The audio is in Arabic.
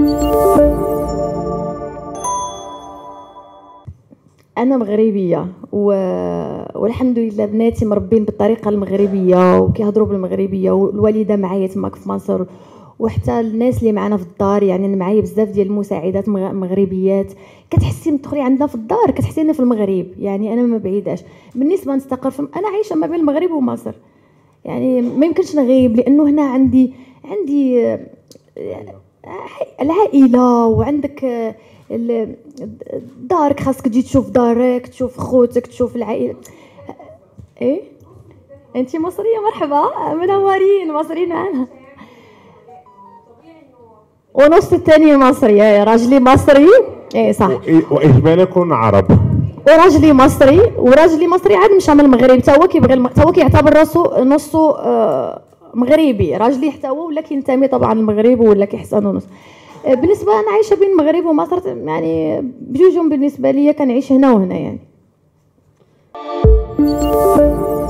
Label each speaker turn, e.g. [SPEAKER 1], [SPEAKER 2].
[SPEAKER 1] انا مغربيه والحمد لله بناتي مربين بالطريقه المغربيه وكيهضروا بالمغربيه، والوالده معايا تماك في مصر، وحتى الناس اللي معنا في الدار. يعني انا معايا بزاف ديال المساعدات مغربيات. كتحسي تدخلي عندنا في الدار كتحسي اني في المغرب، يعني انا ما بعيداش. بالنسبه نستقر انا عايشه ما بين المغرب ومصر، يعني ما يمكنش نغيب، لانه هنا عندي العائله، وعندك دارك، خاصك تجي تشوف دارك، تشوف خوتك، تشوف العائله. ايه انت مصريه؟ مرحبا، منورين، مصريين معنا. ونص الثاني مصري، راجلي مصري. ايه صح.
[SPEAKER 2] واجمالكم عرب.
[SPEAKER 1] وراجلي مصري عاد مشى من المغرب، تا هو كيبغي، تا هو كيعتبر راسو نصو مغربي. راجلي حتى هو ولا كينتمي طبعا للمغرب، ولا كيحسن نص. بالنسبه انا عايشه بين المغرب ومصر، يعني بجوجهم بالنسبه لي كنعيش هنا وهنا يعني.